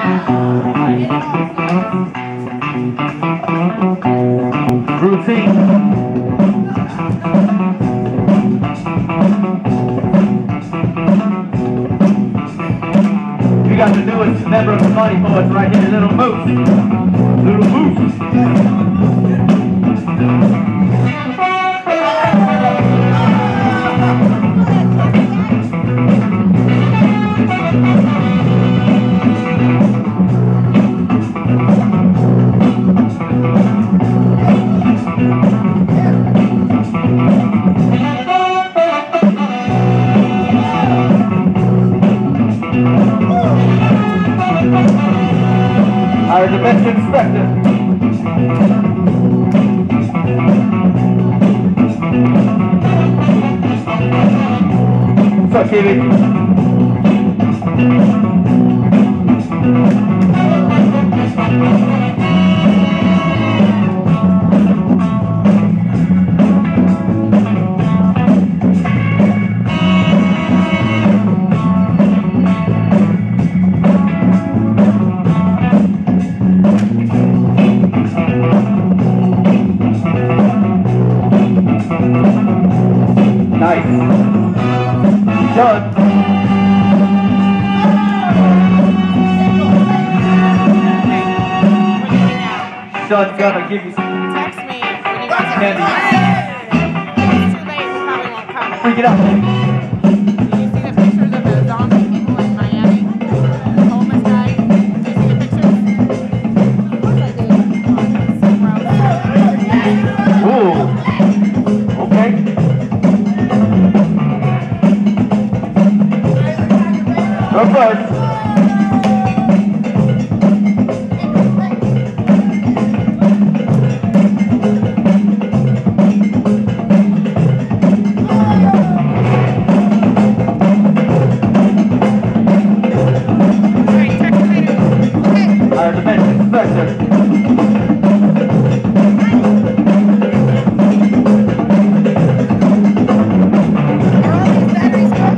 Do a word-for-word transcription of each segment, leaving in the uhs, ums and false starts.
Routine. We got the newest member of the Money Boys right here, Little Moose. Little Moose. Our dimension Specter. What's up, T V? Nice. Done. Sean's gonna give you some. Text me when you guys are candy. It's too late, we probably won't come. Freak it out, baby. Did you see the pictures of the zombie people in Miami? The homeless guy? Did you see the pictures? Of course I did. Oh, Ooh. Okay. Go first. Alright, text me later. Okay. Our dimension Specter. Are all these batteries full?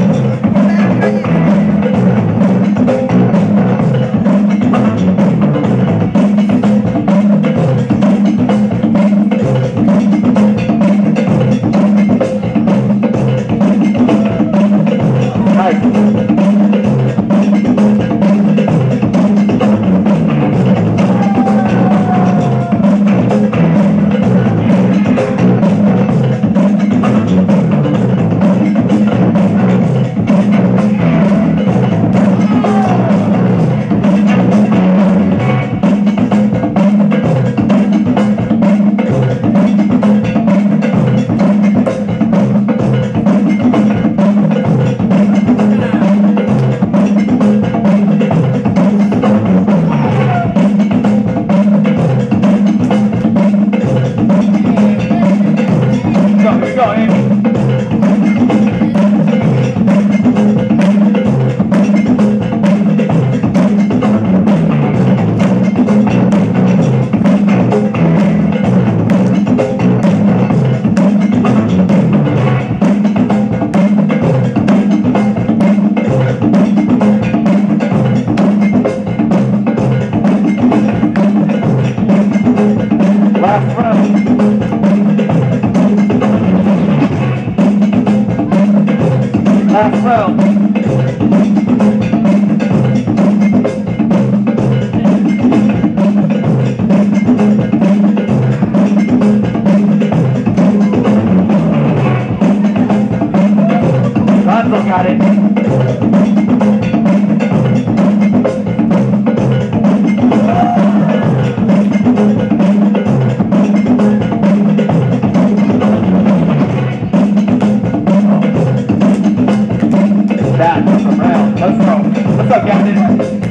Go, here we go, Amy. Last round. Last round. Lonzo got it. That was a round. Let's go. What's up, Captain?